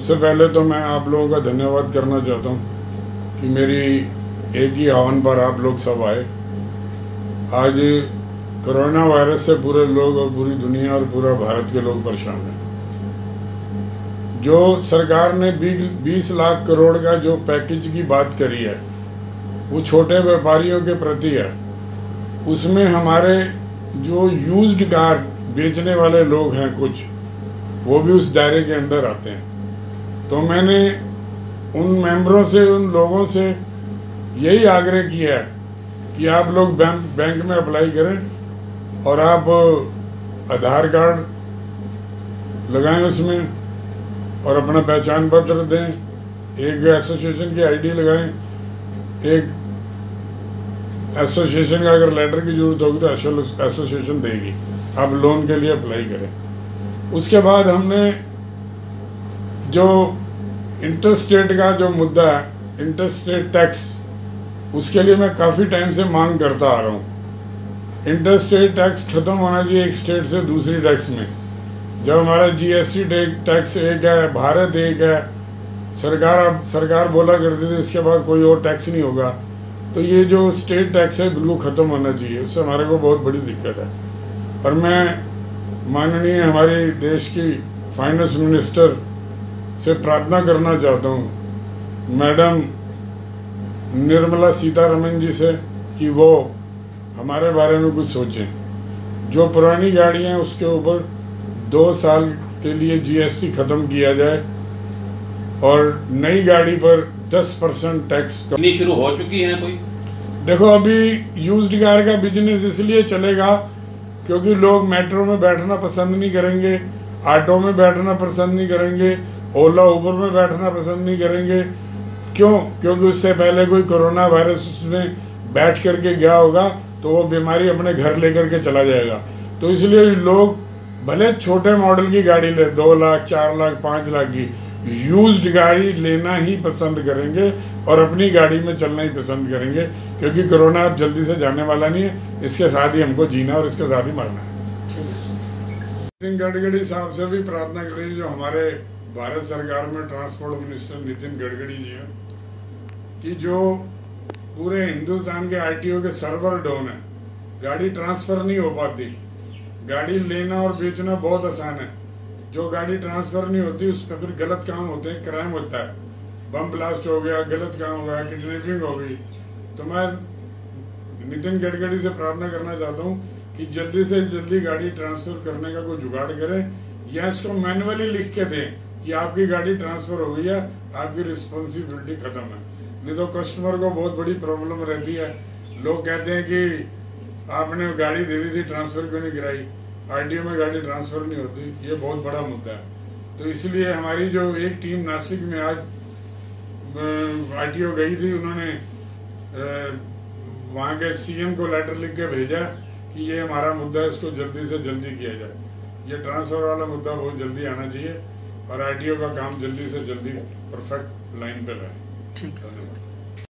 सबसे पहले तो मैं आप लोगों का धन्यवाद करना चाहता हूँ कि मेरी एक ही आह्वान पर आप लोग सब आए। आज कोरोना वायरस से पूरे लोग और पूरी दुनिया और पूरा भारत के लोग परेशान हैं। जो सरकार ने 20 लाख करोड़ का जो पैकेज की बात करी है वो छोटे व्यापारियों के प्रति है। उसमें हमारे जो यूज्ड कार बेचने वाले लोग हैं कुछ, वो भी उस दायरे के अंदर आते हैं। तो मैंने उन मेंबरों से, उन लोगों से यही आग्रह किया है कि आप लोग बैंक में अप्लाई करें और आप आधार कार्ड लगाएं उसमें और अपना पहचान पत्र दें, एक एसोसिएशन की आईडी लगाएं, एक एसोसिएशन का अगर लेटर की जरूरत होगी तो एसोसिएशन देगी, आप लोन के लिए अप्लाई करें। उसके बाद हमने जो इंटरस्टेट का जो मुद्दा है, इंटरस्टेट टैक्स, उसके लिए मैं काफ़ी टाइम से मांग करता आ रहा हूँ। इंटरस्टेट टैक्स खत्म होना चाहिए एक स्टेट से दूसरी टैक्स में। जब हमारा जीएसटी टैक्स एक है, भारत एक है, सरकार बोला करती थी इसके बाद कोई और टैक्स नहीं होगा, तो ये जो स्टेट टैक्स है बिल्कुल ख़त्म होना चाहिए। उससे हमारे को बहुत बड़ी दिक्कत है। और मैं माननीय हमारे देश की फाइनेंस मिनिस्टर से प्रार्थना करना चाहता हूँ, मैडम निर्मला सीतारमण जी से, कि वो हमारे बारे में कुछ सोचें। जो पुरानी गाड़ियाँ हैं उसके ऊपर 2 साल के लिए जीएसटी ख़त्म किया जाए और नई गाड़ी पर 10% टैक्स शुरू हो चुकी है कोई। देखो, अभी यूज्ड कार का बिजनेस इसलिए चलेगा क्योंकि लोग मेट्रो में बैठना पसंद नहीं करेंगे, ऑटो में बैठना पसंद नहीं करेंगे, ओला उबर में बैठना पसंद नहीं करेंगे। क्यों? क्योंकि उससे पहले कोई कोरोना वायरस उसमें बैठ करके गया होगा तो वो बीमारी अपने घर लेकर के चला जाएगा। तो इसलिए लोग भले छोटे मॉडल की गाड़ी ले, 2 लाख 4 लाख 5 लाख की, यूज्ड गाड़ी लेना ही पसंद करेंगे और अपनी गाड़ी में चलना ही पसंद करेंगे, क्योंकि कोरोना अब जल्दी से जाने वाला नहीं है। इसके साथ ही हमको जीना और इसके साथ ही मरना है। नितिन गडकरी साहब से भी प्रार्थना करें, जो हमारे भारत सरकार में ट्रांसपोर्ट मिनिस्टर नितिन गडकरी जी हैं, कि जो पूरे हिंदुस्तान के आरटीओ के सर्वर डाउन है, गाड़ी ट्रांसफर नहीं हो पाती। गाड़ी लेना और बेचना बहुत आसान है, जो गाड़ी ट्रांसफर नहीं होती उस पर फिर गलत काम होते हैं, क्राइम होता है, बम ब्लास्ट हो गया, गलत काम हो गया, किडनैपिंग हो गई। तो मैं नितिन गडकरी से प्रार्थना करना चाहता हूँ कि जल्दी से जल्दी गाड़ी ट्रांसफर करने का कोई जुगाड़ करें, या इसको मैनुअली लिख के दें कि आपकी गाड़ी ट्रांसफर हो गई है, आपकी रिस्पॉन्सिबिलिटी खत्म है। नहीं तो कस्टमर को बहुत बड़ी प्रॉब्लम रहती है। लोग कहते हैं कि आपने गाड़ी दे दी थी, ट्रांसफर क्यों नहीं कराई। आरटीओ में गाड़ी ट्रांसफर नहीं होती, ये बहुत बड़ा मुद्दा है। तो इसलिए हमारी जो एक टीम नासिक में आज आरटीओ गई थी, उन्होंने वहाँ के सीएम को लेटर लिख के भेजा कि ये हमारा मुद्दा है, इसको जल्दी से जल्दी किया जाए। ये ट्रांसफर वाला मुद्दा बहुत जल्दी आना चाहिए और आरटीओ का काम जल्दी से जल्दी परफेक्ट लाइन पर रहे। ठीक है।